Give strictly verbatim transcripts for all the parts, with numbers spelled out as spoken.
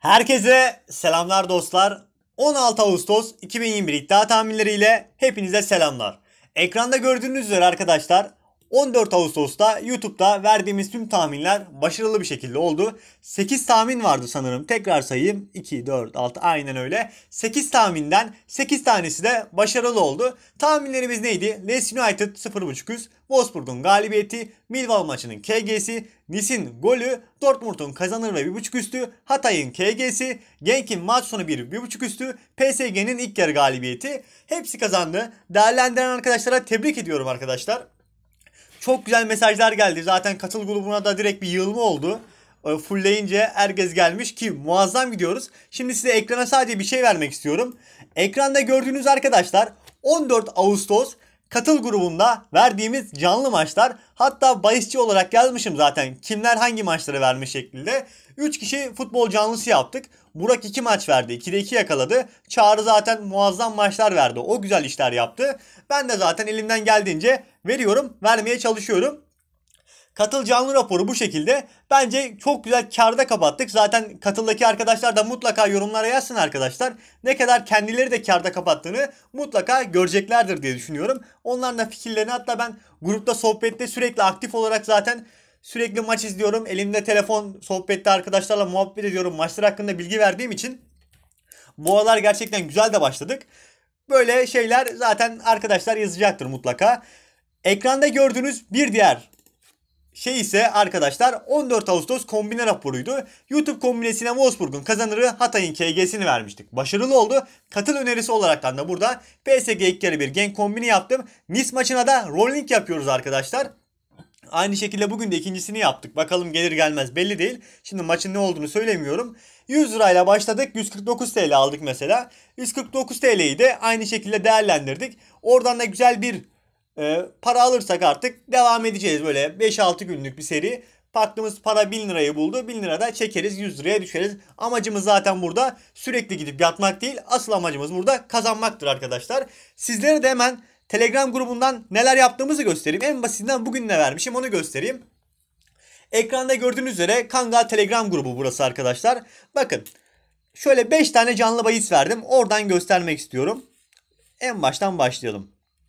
Herkese selamlar dostlar. on altı Ağustos iki bin yirmi bir iddia tahminleriyle hepinize selamlar. Ekranda gördüğünüz üzere arkadaşlar on dört Ağustos'ta YouTube'da verdiğimiz tüm tahminler başarılı bir şekilde oldu. sekiz tahmin vardı sanırım. Tekrar sayayım. iki, dört, altı aynen öyle. sekiz tahminden sekiz tanesi de başarılı oldu. Tahminlerimiz neydi? Leeds United sıfır buçuk üst, Wolfsburg'un galibiyeti, Millwall maçının K G'si, Nice'in golü, Dortmund'un kazanır ve bir buçuk üstü, Hatay'ın K G'si, Genk'in maç sonu bir bir buçuk üstü, P S G'nin ilk yarı galibiyeti. Hepsi kazandı. Değerlendiren arkadaşlara tebrik ediyorum arkadaşlar. Çok güzel mesajlar geldi. Zaten katıl grubuna da direkt bir yığılma oldu. Fullleyince herkes gelmiş ki muazzam gidiyoruz. Şimdi size ekrana sadece bir şey vermek istiyorum. Ekranda gördüğünüz arkadaşlar on dört Ağustos katıl grubunda verdiğimiz canlı maçlar. Hatta bahisçi olarak yazmışım zaten kimler hangi maçları vermiş şeklinde. üç kişi futbol canlısı yaptık. Burak iki maç verdi. ikide iki yakaladı. Çağrı zaten muazzam maçlar verdi. O güzel işler yaptı. Ben de zaten elimden geldiğince veriyorum. Vermeye çalışıyorum. Katıl canlı raporu bu şekilde. Bence çok güzel kârda kapattık. Zaten katıldaki arkadaşlar da mutlaka yorumlara yazsın arkadaşlar. Ne kadar kendileri de kârda kapattığını mutlaka göreceklerdir diye düşünüyorum. Onların da fikirlerini, hatta ben grupta sohbette sürekli aktif olarak zaten sürekli maç izliyorum. Elimde telefon, sohbette arkadaşlarla muhabbet ediyorum. Maçlar hakkında bilgi verdiğim için bu aralar gerçekten güzel de başladık. Böyle şeyler zaten arkadaşlar yazacaktır mutlaka. Ekranda gördüğünüz bir diğer şey ise arkadaşlar on dört Ağustos kombine raporuydu. YouTube kombinesine Wolfsburg'un kazanırı, Hatay'ın K G'sini vermiştik. Başarılı oldu. Katıl önerisi olaraktan da burada P S G ilk kere bir Genk kombini yaptım. Nice maçına da rolling yapıyoruz arkadaşlar. Aynı şekilde bugün de ikincisini yaptık. Bakalım gelir gelmez belli değil. Şimdi maçın ne olduğunu söylemiyorum. yüz lirayla başladık. yüz kırk dokuz T L aldık mesela. yüz kırk dokuz T L'yi de aynı şekilde değerlendirdik. Oradan da güzel bir e, para alırsak artık devam edeceğiz. Böyle beş altı günlük bir seri. Baktığımız para bin lirayı buldu. bin lirada çekeriz, yüz liraya düşeriz. Amacımız zaten burada sürekli gidip yatmak değil. Asıl amacımız burada kazanmaktır arkadaşlar. Sizlere de hemen Telegram grubundan neler yaptığımızı göstereyim. En basitinden bugün ne vermişim onu göstereyim. Ekranda gördüğünüz üzere Kangal Telegram grubu burası arkadaşlar. Bakın şöyle beş tane canlı bahis verdim. Oradan göstermek istiyorum. En baştan başlayalım.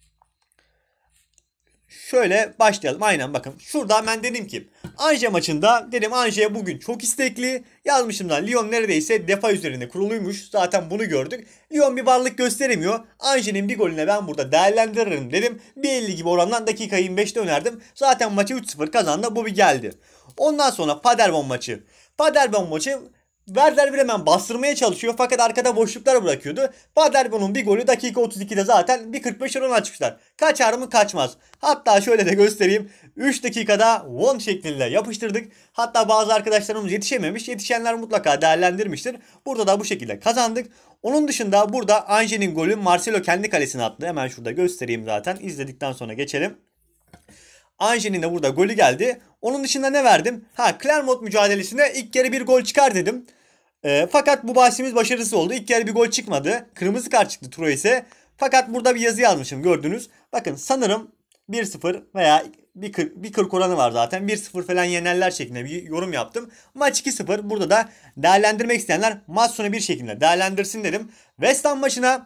Şöyle başlayalım. Aynen bakın. Şurada ben dedim ki Anje maçında dedim Anje bugün çok istekli. Yazmışım da Lyon neredeyse defa üzerinde kuruluymuş. Zaten bunu gördük. Lyon bir varlık gösteremiyor. Anje'nin bir golüne ben burada değerlendiririm dedim. bir elli gibi orandan dakika yirmi beşte önerdim. Zaten maçı üç sıfır kazandı. Bu bir geldi. Ondan sonra Paderborn maçı. Paderborn maçı Werder Bremen bastırmaya çalışıyor fakat arkada boşluklar bırakıyordu. Paderborn'un bir golü dakika otuz ikide zaten bir kırk beş oran açmışlar. Kaçar mı? Kaçmaz. Hatta şöyle de göstereyim. üç dakikada one şeklinde yapıştırdık. Hatta bazı arkadaşlarımız yetişememiş. Yetişenler mutlaka değerlendirmiştir. Burada da bu şekilde kazandık. Onun dışında burada Ange'nin golü Marcelo kendi kalesine attı. Hemen şurada göstereyim zaten. İzledikten sonra geçelim. Ange'nin de burada golü geldi. Onun dışında ne verdim? Ha, Clermont mücadelesine ilk kere bir gol çıkar dedim. E, fakat bu bahsimiz başarısız oldu. İlk kere bir gol çıkmadı. Kırmızı kart çıktı Troyes'e. Fakat burada bir yazı yazmışım gördünüz. Bakın sanırım bir sıfır veya bir kırk oranı var zaten. bir sıfır falan yenerler şeklinde bir yorum yaptım. Maç iki sıfır. Burada da değerlendirmek isteyenler maç sonu bir şekilde değerlendirsin dedim. West Ham maçına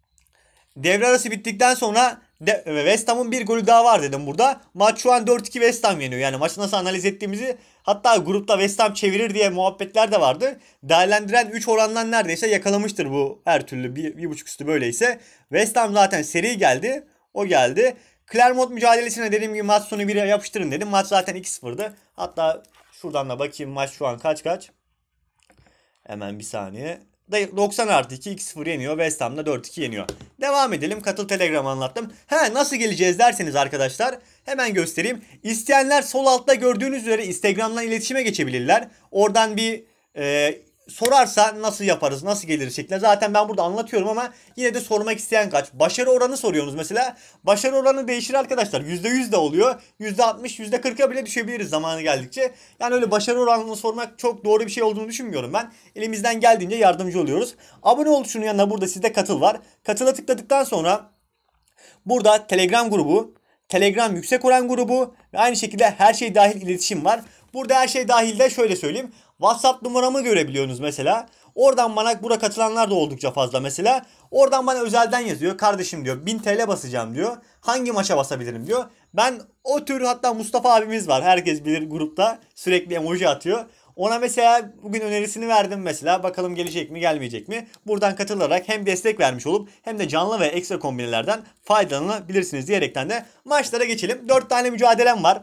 devre arası bittikten sonra de, West Ham'ın bir golü daha var dedim burada. Maç şu an dört iki West Ham yeniyor. Yani maçı nasıl analiz ettiğimizi, hatta grupta West Ham çevirir diye muhabbetler de vardı. Değerlendiren üç orandan neredeyse yakalamıştır bu her türlü. bir buçuk üstü böyleyse. West Ham zaten seri geldi. O geldi. Clermont mücadelesine dediğim gibi maç sonu bire yapıştırın dedim. Maç zaten iki sıfırdı. Hatta şuradan da bakayım maç şu an kaç kaç. Hemen bir saniye. doksan artı iki iki sıfır yeniyor. West Ham'da dört iki yeniyor. Devam edelim. Katıl Telegram anlattım. He, nasıl geleceğiz derseniz arkadaşlar hemen göstereyim. İsteyenler sol altta gördüğünüz üzere Instagram'dan iletişime geçebilirler. Oradan bir e, sorarsa nasıl yaparız, nasıl geliriz şeklinde. Zaten ben burada anlatıyorum ama yine de sormak isteyen kaç. Başarı oranı soruyorsunuz mesela. Başarı oranı değişir arkadaşlar. yüzde yüz de oluyor. yüzde altmış, yüzde kırka bile düşebiliriz zamanı geldikçe. Yani öyle başarı oranını sormak çok doğru bir şey olduğunu düşünmüyorum ben. Elimizden geldiğince yardımcı oluyoruz. Abone ol tuşunun yanında burada sizde katıl var. Katıla tıkladıktan sonra burada Telegram grubu, Telegram yüksek oran grubu ve aynı şekilde her şey dahil iletişim var. Burada her şey dahil de şöyle söyleyeyim. WhatsApp numaramı görebiliyorsunuz mesela. Oradan bana, burada katılanlar da oldukça fazla mesela. Oradan bana özelden yazıyor. Kardeşim diyor, bin T L basacağım diyor. Hangi maça basabilirim diyor. Ben o tür, hatta Mustafa abimiz var. Herkes bilir, grupta sürekli emoji atıyor. Ona mesela bugün önerisini verdim mesela. Bakalım gelecek mi gelmeyecek mi? Buradan katılarak hem destek vermiş olup hem de canlı ve ekstra kombinelerden faydalanabilirsiniz diyerekten de maçlara geçelim. dört tane mücadelem var.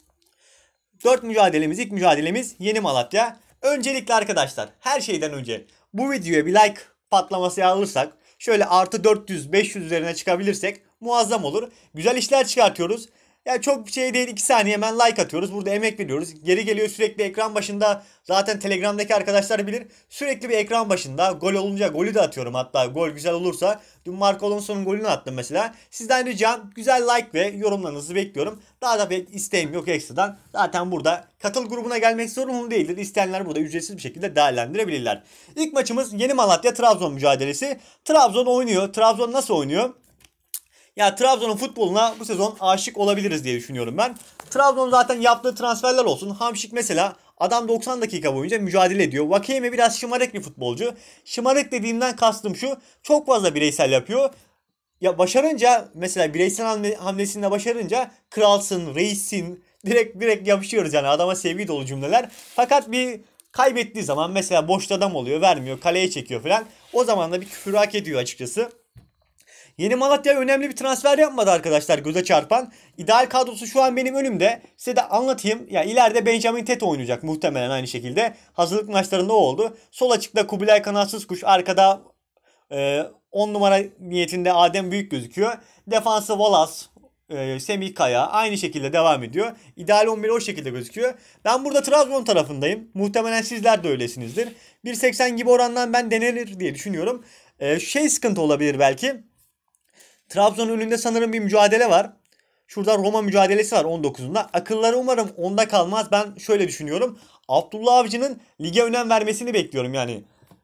dört mücadelemiz, ilk mücadelemiz Yeni Malatya. Öncelikle arkadaşlar, her şeyden önce bu videoya bir like patlaması alırsak, şöyle artı dört yüz beş yüz üzerine çıkabilirsek muazzam olur. Güzel işler çıkartıyoruz. Yani çok bir şey değil, iki saniye hemen like atıyoruz. Burada emek veriyoruz. Geri geliyor sürekli ekran başında. Zaten Telegram'daki arkadaşlar bilir. Sürekli bir ekran başında. Gol olunca golü de atıyorum hatta. Gol güzel olursa. Dün Marco Alonso'nun golünü attım mesela. Sizden ricam güzel like ve yorumlarınızı bekliyorum. Daha da bir isteğim yok ekstradan. Zaten burada katıl grubuna gelmek zorunlu değildir. İsteyenler burada ücretsiz bir şekilde değerlendirebilirler. İlk maçımız Yeni Malatya Trabzon mücadelesi. Trabzon oynuyor. Trabzon nasıl oynuyor? Ya Trabzon'un futboluna bu sezon aşık olabiliriz diye düşünüyorum ben. Trabzon zaten yaptığı transferler olsun. Hamşik mesela, adam doksan dakika boyunca mücadele ediyor. Vakeyeme biraz şımarık bir futbolcu. Şımarık dediğimden kastım şu: çok fazla bireysel yapıyor. Ya başarınca, mesela bireysel hamle, hamlesinde başarınca kralsın, reissin, direkt direkt yapışıyoruz yani, adama sevgi dolu cümleler. Fakat bir kaybettiği zaman mesela boşta adam oluyor, vermiyor, kaleye çekiyor falan. O zaman da bir küfür hak ediyor açıkçası. Yeni Malatya önemli bir transfer yapmadı arkadaşlar, göze çarpan. İdeal kadrosu şu an benim önümde. Size de anlatayım. Ya ileride Benjamin Teto oynayacak muhtemelen aynı şekilde. Hazırlık maçlarında o oldu. Sol açıkta Kubilay Kanatsız Kuş. Arkada e, on numara niyetinde Adem Büyük gözüküyor. Defansı Wallace, e, Semih Kaya aynı şekilde devam ediyor. İdeal on bir o şekilde gözüküyor. Ben burada Trabzon tarafındayım. Muhtemelen sizler de öylesinizdir. bir seksen gibi orandan ben denenir diye düşünüyorum. E, şey sıkıntı olabilir belki. Trabzon'un önünde sanırım bir mücadele var. Şurada Roma mücadelesi var on dokuzunda. Akılları umarım onda kalmaz. Ben şöyle düşünüyorum. Abdullah Avcı'nın lige önem vermesini bekliyorum yani.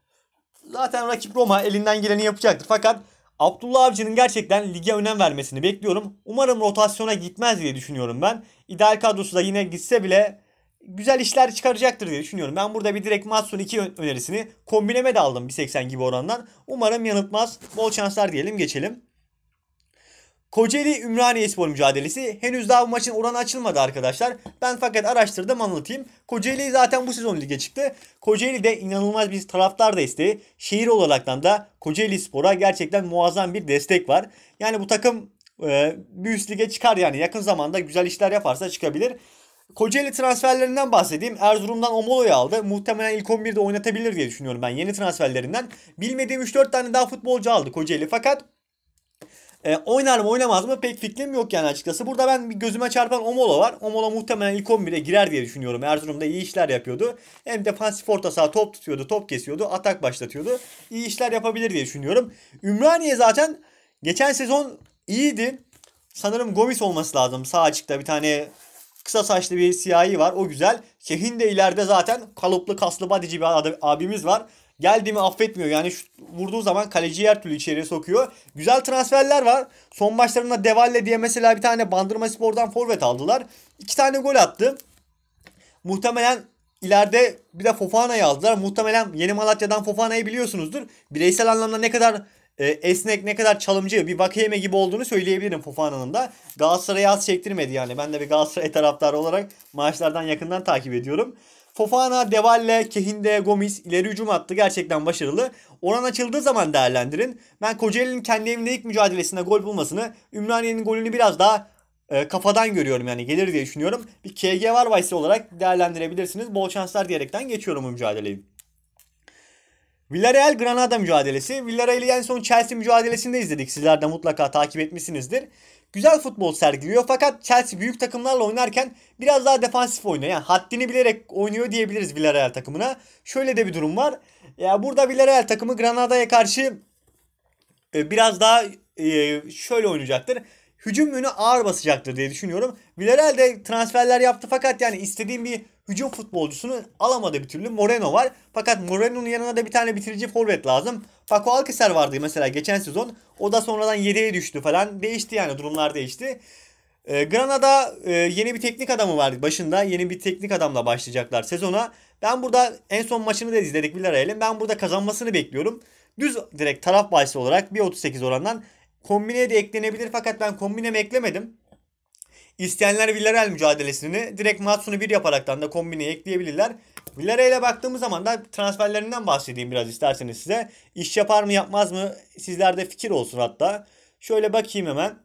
Zaten rakip Roma elinden geleni yapacaktır. Fakat Abdullah Avcı'nın gerçekten lige önem vermesini bekliyorum. Umarım rotasyona gitmez diye düşünüyorum ben. İdeal kadrosu da yine gitse bile güzel işler çıkaracaktır diye düşünüyorum. Ben burada bir direkt Matsun iki önerisini kombineme de aldım bir seksen gibi orandan. Umarım yanıltmaz. Bol şanslar diyelim, geçelim. Kocaeli Ümraniyespor mücadelesi. Henüz daha bu maçın oranı açılmadı arkadaşlar. Ben fakat araştırdım, anlatayım. Kocaeli zaten bu sezon lige çıktı. Kocaeli'de inanılmaz bir taraftar desteği. Şehir olaraktan da Kocaeli Spor'a gerçekten muazzam bir destek var. Yani bu takım e, bir üst lige çıkar yani. Yakın zamanda güzel işler yaparsa çıkabilir. Kocaeli transferlerinden bahsedeyim. Erzurum'dan Omolo'yu aldı. Muhtemelen ilk on birde oynatabilir diye düşünüyorum ben yeni transferlerinden. Bilmediğim üç dört tane daha futbolcu aldı Kocaeli, fakat E, oynar mı oynamaz mı pek fikrim yok yani açıkçası. Burada ben bir gözüme çarpan Omolo var. Omolo muhtemelen ilk on bire girer diye düşünüyorum. Erzurum'da iyi işler yapıyordu. Hem defansif orta saha, top tutuyordu, top kesiyordu, atak başlatıyordu. İyi işler yapabilir diye düşünüyorum. Ümraniye zaten geçen sezon iyiydi. Sanırım Gomis olması lazım. Sağ açıkta bir tane kısa saçlı bir siyahi var. O güzel. Şehin de ileride zaten kalıplı, kaslı, badici bir abimiz var. Geldiğimi affetmiyor. Yani şu, vurduğu zaman kaleciyi her türlü içeriye sokuyor. Güzel transferler var. Son maçlarında Devalle diye mesela bir tane Bandırmaspor'dan forvet aldılar. İki tane gol attı. Muhtemelen ileride bir de Fofana'yı aldılar. Muhtemelen Yeni Malatya'dan Fofana'yı biliyorsunuzdur. Bireysel anlamda ne kadar e, esnek, ne kadar çalımcı bir Vakeyeme gibi olduğunu söyleyebilirim Fofana'nın da. Galatasaray'a az çektirmedi yani. Ben de bir Galatasaray taraftarı olarak maçlardan yakından takip ediyorum. Fofana, Devalle, Kehinde, Gomis ileri hücum attı. Gerçekten başarılı. Oran açıldığı zaman değerlendirin. Ben Kocaeli'nin kendi evinde ilk mücadelesinde gol bulmasını, Ümraniye'nin golünü biraz daha e, kafadan görüyorum yani, gelir diye düşünüyorum. Bir K G var bahsi olarak değerlendirebilirsiniz. Bol şanslar diyerekten geçiyorum bu mücadeleyi. Villarreal Granada mücadelesi. Villarreal'i en son Chelsea mücadelesinde izledik. Sizler de mutlaka takip etmişsinizdir. Güzel futbol sergiliyor fakat Chelsea büyük takımlarla oynarken biraz daha defansif oynuyor. Yani haddini bilerek oynuyor diyebiliriz Villarreal takımına. Şöyle de bir durum var. Ya burada Villarreal takımı Granada'ya karşı e, biraz daha e, şöyle oynayacaktır. Hücum yönü ağır basacaktır diye düşünüyorum. Villarreal de transferler yaptı fakat yani istediğim bir hücum futbolcusunu alamadı bir türlü. Moreno var. Fakat Moreno'nun yanına da bir tane bitirici forvet lazım. Paco Alcacer vardı mesela geçen sezon. O da sonradan yedeğe düştü falan. Değişti yani, durumlar değişti. Ee, Granada e, yeni bir teknik adamı var başında. Yeni bir teknik adamla başlayacaklar sezona. Ben burada en son maçını da izledik Villarreal'in. Ben burada kazanmasını bekliyorum. Düz direkt taraf bahsi olarak bir otuz sekiz orandan kombineye de eklenebilir. Fakat ben kombinemi eklemedim. İsteyenler Villarreal mücadelesini direkt maç sonu bir yaparaktan da kombineye ekleyebilirler. Villarreal'e baktığımız zaman da transferlerinden bahsedeyim biraz isterseniz size. İş yapar mı yapmaz mı sizlerde fikir olsun hatta. Şöyle bakayım hemen.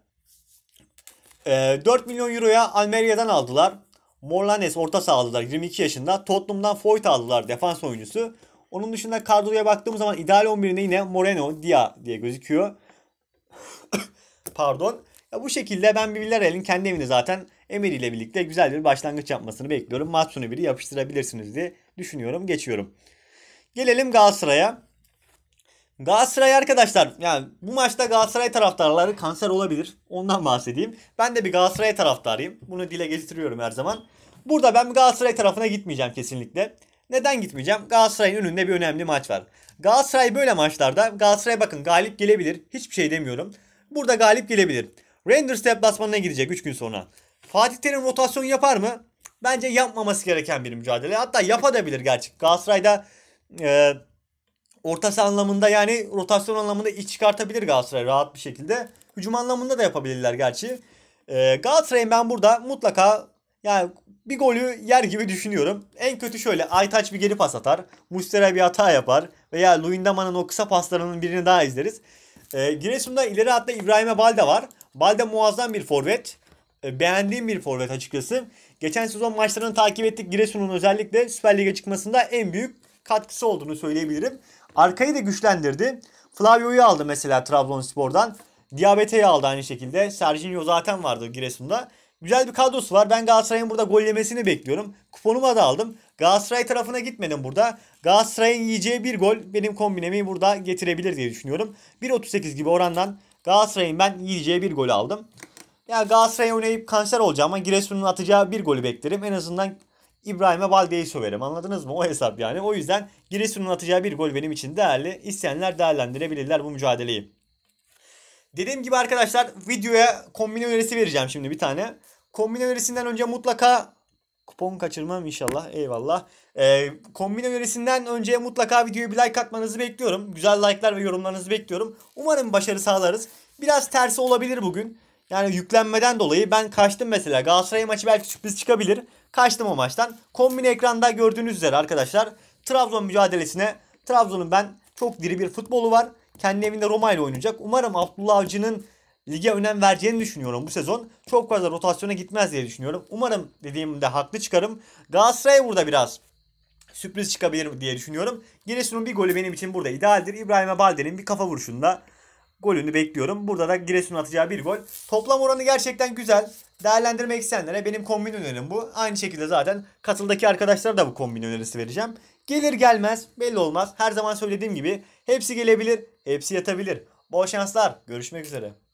Ee, dört milyon euroya Almeria'dan aldılar. Morlanes orta saha aldılar yirmi iki yaşında. Tottenham'dan Foyt aldılar defans oyuncusu. Onun dışında kadroya baktığımız zaman ideal on birinde yine Moreno, Dia diye gözüküyor. Pardon. Ya bu şekilde ben bir Villarreal'in kendi evinde zaten Emery ile birlikte güzel bir başlangıç yapmasını bekliyorum. Maç sonu biri yapıştırabilirsiniz diye düşünüyorum. Geçiyorum. Gelelim Galatasaray'a. Galatasaray arkadaşlar, yani bu maçta Galatasaray taraftarları kanser olabilir. Ondan bahsedeyim. Ben de bir Galatasaray taraftarıyım. Bunu dile getiriyorum her zaman. Burada ben Galatasaray tarafına gitmeyeceğim kesinlikle. Neden gitmeyeceğim? Galatasaray'ın önünde bir önemli maç var. Galatasaray böyle maçlarda, Galatasaray bakın galip gelebilir. Hiçbir şey demiyorum. Burada galip gelebilir. Rangers deplasmanına gidecek üç gün sonra. Fatih Terim rotasyon yapar mı? Bence yapmaması gereken bir mücadele. Hatta yapabilir gerçi. Galatasaray'da e, orta saha anlamında, yani rotasyon anlamında iş çıkartabilir Galatasaray rahat bir şekilde. Hücum anlamında da yapabilirler gerçi. E, Galatasaray'ın ben burada mutlaka yani bir golü yer gibi düşünüyorum. En kötü şöyle Aytaç bir geri pas atar. Muslera bir hata yapar. Veya Luyendama'nın o kısa paslarının birini daha izleriz. E, Giresun'da ileri hatta İbrahim Balde var. Balde muazzam bir forvet. E, beğendiğim bir forvet açıkçası. Geçen sezon maçlarını takip ettik. Giresun'un özellikle Süper Lig'e çıkmasında en büyük katkısı olduğunu söyleyebilirim. Arkayı da güçlendirdi. Flavio'yu aldı mesela Trabzonspor'dan. Diabete'yi aldı aynı şekilde. Serginho zaten vardı Giresun'da. Güzel bir kadrosu var. Ben Galatasaray'ın burada gol yemesini bekliyorum. Kuponumu da aldım. Galatasaray tarafına gitmedim burada. Galatasaray'ın yiyeceği bir gol benim kombinemi burada getirebilir diye düşünüyorum. bir otuz sekiz gibi orandan Galatasaray'ın ben yiyeceği bir gol aldım. Ya Galatasaray'a oynayıp kanser olacağım ama Giresun'un atacağı bir golü beklerim. En azından İbrahim'e Balde'yi söverim. Anladınız mı? O hesap yani. O yüzden Giresun'un atacağı bir gol benim için değerli. İsteyenler değerlendirebilirler bu mücadeleyi. Dediğim gibi arkadaşlar, videoya kombine önerisi vereceğim şimdi bir tane. Kombine önerisinden önce mutlaka kupon kaçırmam inşallah. Eyvallah. Ee, kombine önerisinden önce mutlaka videoya bir like atmanızı bekliyorum. Güzel like'lar ve yorumlarınızı bekliyorum. Umarım başarı sağlarız. Biraz tersi olabilir bugün. Yani yüklenmeden dolayı ben kaçtım mesela. Galatasaray maçı belki sürpriz çıkabilir. Kaçtım o maçtan. Kombine ekranda gördüğünüz üzere arkadaşlar. Trabzon mücadelesine. Trabzon'un ben çok diri bir futbolu var. Kendi evinde Roma ile oynayacak. Umarım Abdullah Avcı'nın lige önem vereceğini düşünüyorum bu sezon. Çok fazla rotasyona gitmez diye düşünüyorum. Umarım dediğimde haklı çıkarım. Galatasaray burada biraz sürpriz çıkabilir diye düşünüyorum. Giresun'un bir golü benim için burada idealdir. İbrahim Balde'nin bir kafa vuruşunda golünü bekliyorum. Burada da Giresun'un atacağı bir gol. Toplam oranı gerçekten güzel. Değerlendirmek isteyenlere benim kombin önerim bu. Aynı şekilde zaten katıldaki arkadaşlara da bu kombin önerisi vereceğim. Gelir gelmez belli olmaz. Her zaman söylediğim gibi hepsi gelebilir, hepsi yatabilir. Bol şanslar. Görüşmek üzere.